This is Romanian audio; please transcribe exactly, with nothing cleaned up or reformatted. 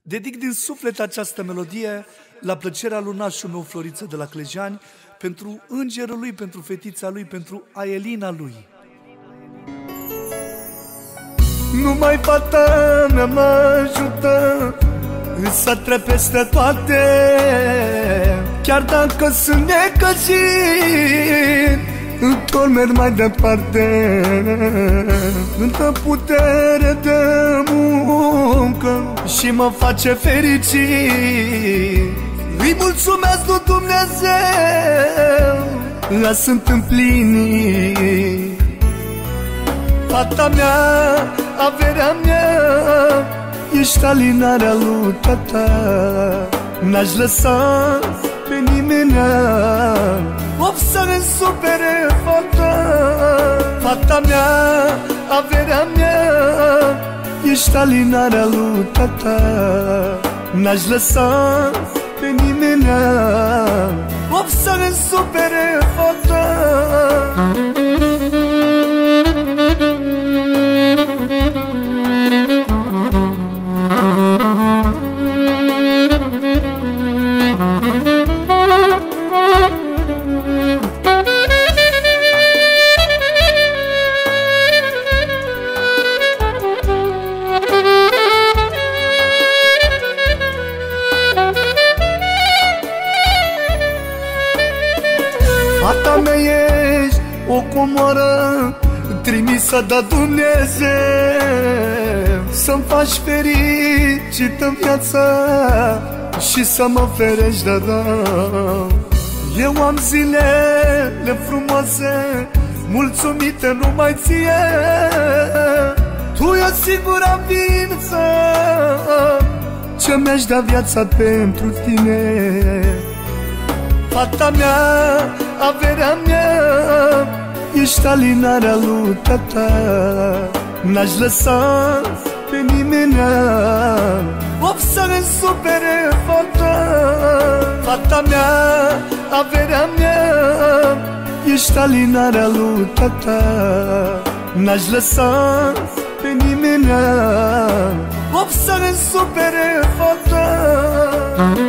Dedic din suflet această melodie la plăcerea lui nașul meu Floriță de la Clejani, pentru îngerul lui, pentru fetița lui, pentru Aelina lui. Numai fata mea mă ajută să trec peste toate, chiar dacă sunt necăjit, întorc merg mai departe. Întă putere de muncă și mă face fericit. Îi mulțumesc lui Dumnezeu, la sunt împlinit. Fata mea, averea mea, ești alinarea lui tata. N-aș lăsa pe nimenea of să ne supere fata. Fata mea, averea mea, ești alinarea lui tata. N-aș lăsa pe nimenea of să ne supere fata. Fata mea, ești o comoară trimisă de Dumnezeu să-mi faci fericit în viață și să mă ferești de rău. Eu am zilele frumoase mulțumite numai ție. Tu e singura ființă ce mi-aș da viața pentru tine. Fata mea, averea mea, ești alinarea lui tata. N-aș lăsa pe nimenea of să ne supere fata. Fata mea, averea mea, ești alinarea lui tata. N-aș lăsa pe nimenea of să ne supere fata.